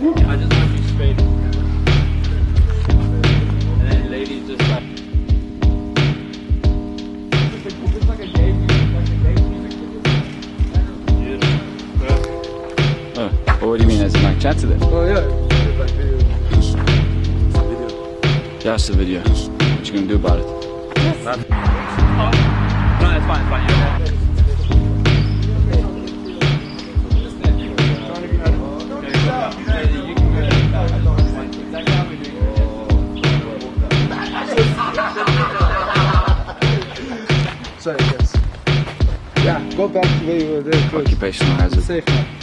I just want you straight. And then ladies just like. It's like a gay music video. Oh, well, what do you mean, as in like chat to them? Oh yeah, it's like video. Yeah, it's a video. What you gonna do about it? No, it's fine, Yeah. Sorry, yes. Yeah, go back to where you were there. Occupational hazard. Safe now.